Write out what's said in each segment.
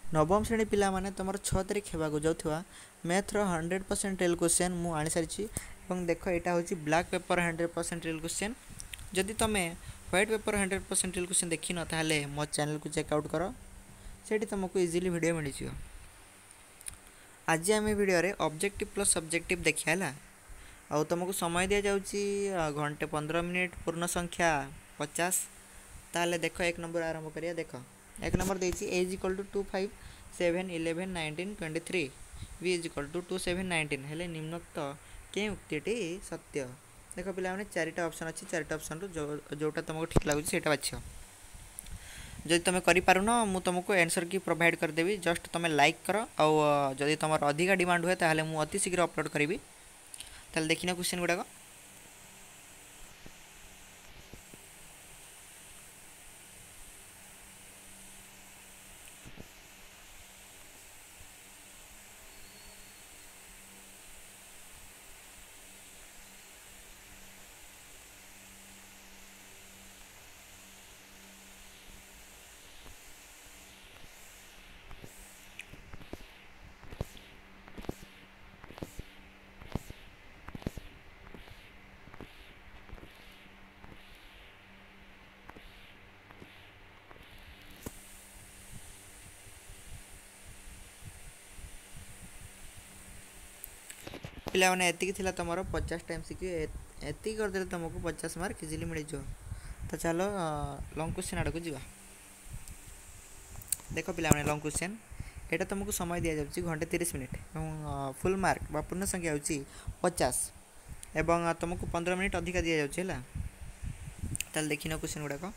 नवम श्रेणी पिला माने तुम 6 तारिख होगा जाऊा मैथ्र 100% रियल क्वेश्चन मु आनी सारी। देख यहाँ हूँ ब्लैक पेपर 100% रियल क्वेश्चन। जदि तुम्हें व्हाइट पेपर 100% रियल क्वेश्चन देखी न ताले मो चैनल को चेकआउट कर, से तुमको इजिली वीडियो मिल जाए। आज आम वीडियो रे ऑब्जेक्टिव प्लस सब्जेक्टिव देखिए है। आउ तुमको समय दि जाऊँगी घंटे 15 मिनिट पूर्ण संख्या 50। ताले देख एक नंबर आरंभ करिया। देख एक नंबर देती A is equal to 2 5 7 11 19 23 B is equal to 2 7 19 हेले निम्नोक्त के उक्ति सत्य। देख पे चारिटा ऑप्शन अच्छी, चारिटा ऑप्शन जोटा तुमको ठीक लगुच से बाछ। जदि तुम करें मु तुमको आंसर की प्रोवाइड करदेवी, जस्ट तुम लाइक कर। आदि तुम अधिका डिमांड हुए ताहले मु अति शीघ्र अपलोड करी। ताहले देखिना क्वेश्चन गुड़ाक। पिला मैंने एति तुम 50 टाइम सीखी एति करदे तुमको 50 मार्क इजिली मिल जाओ। तो चलो लॉन्ग क्वेश्चन आड़ को जा। देख पिला मैंने लॉन्ग क्वेश्चन यहाँ तुमको समय दि जाऊँगी घंटे 30 मिनिट और फुल मार्क बा पूर्ण संख्या हूँ 50 एवं तुमको 15 मिनिट अधिका दि जाऊँगा। ताल देखिन क्वेश्चन गुड़ाक।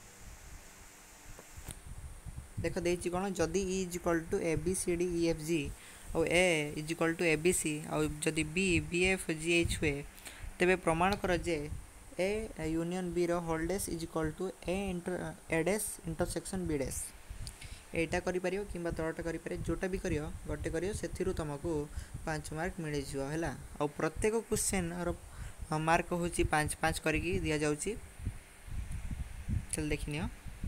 देख देखिए कौन जदि E is equal to A B C D E F G और A is equal to A B C और जदि B B F G H हुए तेरे प्रमाण कर जे A union B whole dash is equal to A dash intersection B dash. एटा करि परियो किंबा तळटा करि पारे, जोटा भी करियो गोटे करियो सेथिरु तुमको 5 मार्क मिल जिवो हैला। और प्रत्येक क्वेश्चन रो मार्क होची 5 5 करिकी दिया जाउची। चल देखिनियो।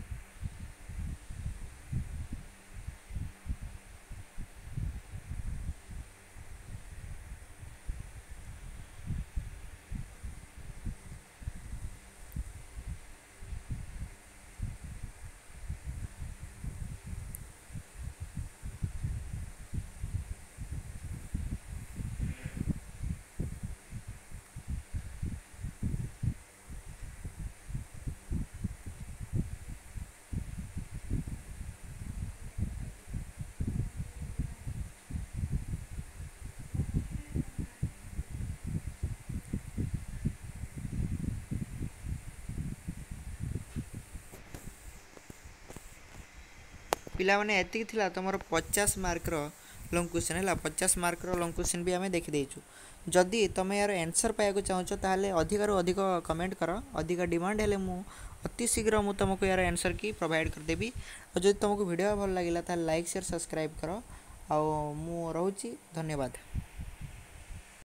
पिला माने एतिक थिला तुमर 50 मार्क रो लॉन्ग क्वेश्चन है। 50 मार्क रो लॉन्ग क्वेश्चन भी आम देखी देचु। जदि तुम यार आंसर पाया चाहो ताहले अधिकारु अधिक कमेंट कर, अधिक डिमांड हेले मु अति शीघ्र मु तुमको यार आंसर की प्रोवाइड कर देबी। और जदि तुमको वीडियो भल लागिला ताहले लाइक शेयर सब्सक्राइब कर। आ मु रहूची धन्यवाद।